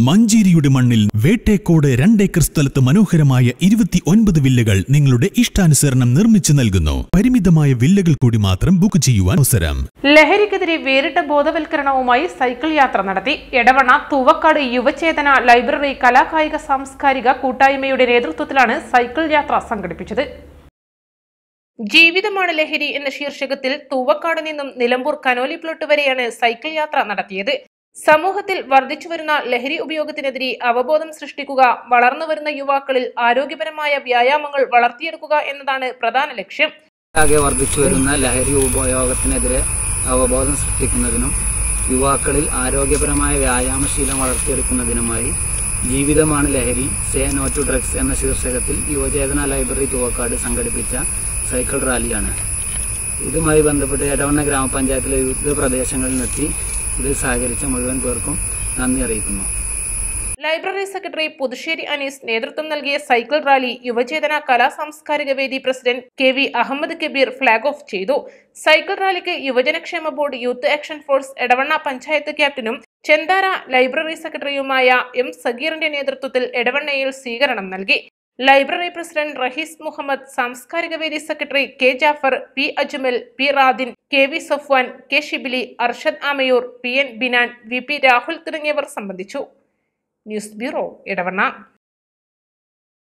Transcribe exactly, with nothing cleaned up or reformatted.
മഞ്ചേരിയുടെ മണ്ണിൽ വേട്ടേക്കോട് രണ്ടേക്കർ സ്ഥലത്ത് മനോഹരമായ ഇരുപത്തി ഒൻപത് വില്ലകൾ നിങ്ങളുടെ ഇഷ്ടാനുസരണം നിർമ്മിച്ചു നൽകുന്നു. പരിമിതമായ വില്ലകൾ കൂടി മാത്രം ബുക്ക് ചെയ്യുവാൻ അവസരം. ലഹരിക്കെതിരെ വേറിട്ട ബോധവൽക്കരണവുമായി സൈക്കിൾ യാത്ര നടത്തി. എടവണ്ണ തൂവക്കാട് യുവചേതന ലൈബ്രറി കലാകായിക സാംസ്കാരിക കൂട്ടായ്മയുടെ നേതൃത്വത്തിലാണ് സൈക്കിൾ യാത്ര സംഘടിപ്പിച്ചത്. ജീവിതമാണ് ലഹരി എന്ന ശീർഷകത്തിൽ തൂവക്കാട് നിന്നും നിലമ്പൂർ കനോലി പ്ലോട്ട് വരെയാണ് സൈക്കിൾ യാത്ര നടത്തിയത്. സമൂഹത്തിൽ വർദ്ധിച്ചുവരുന്ന ലഹരി ഉപയോഗത്തിനെതിരെ അവബോധം സൃഷ്ടിക്കുക, വളർന്നുവരുന്ന യുവാക്കളിൽ ആരോഗ്യപരമായ വ്യായാമങ്ങൾ വളർത്തിയെടുക്കുക എന്നതാണ് പ്രധാന ലക്ഷ്യം. ആകെ വർദ്ധിച്ചുവരുന്ന ലഹരി ഉപയോഗത്തിനെതിരെ അവബോധം സൃഷ്ടിക്കുന്നതിനും യുവാക്കളിൽ ആരോഗ്യപരമായ വ്യായാമശീലം വളർത്തിയെടുക്കുന്നതിനുമായി ജീവിതമാണ് ലഹരി, സേ നോ ടു ഡ്രഗ്സ് എന്ന ശീർഷകത്തിൽ യുവചേതന ലൈബ്രറി തൂവക്കാട് സംഘടിപ്പിച്ച സൈക്കിൾ റാലിയാണ്. ഇതുമായി ബന്ധപ്പെട്ട് എടവണ്ണ ഗ്രാമപഞ്ചായത്തിലെ വിവിധ പ്രദേശങ്ങളിൽ നിന്നെത്തി ഇതിൽ സഹകരിച്ച മുഴുവൻ പേർക്കും നന്ദി അറിയിക്കുന്നു. ലൈബ്രറി സെക്രട്ടറി പുതുശ്ശേരി അനീസ് നേതൃത്വം നൽകിയ സൈക്കിൾ റാലി യുവചേതന കലാ സാംസ്കാരിക വേദി president K V Ahammed Kabeer flag off ചെയ്തു. സൈക്കിൾ റാലിക്ക് യുവജനക്ഷേമ board youth action force Edavanna panchayat ക്യാപ്റ്റനും ചെന്താര ലൈബ്രറി സെക്രട്ടറിയുമായ എം സഗീറിന്റെ നേതൃത്വത്തിൽ എടവണ്ണയിൽ സ്വീകരണം നൽകി. ലൈബ്രറി പ്രസിഡന്റ് റഹീസ് മുഹമ്മദ്, സാംസ്കാരിക വേദി secretary K Jafar, P Ajmal, P Radin, K V Safwan, K Shibili, Arshad Amayur, P N Binan, V P Rahul തുടങ്ങിയവർ സംബന്ധിച്ചു. News bureau, Edavanna.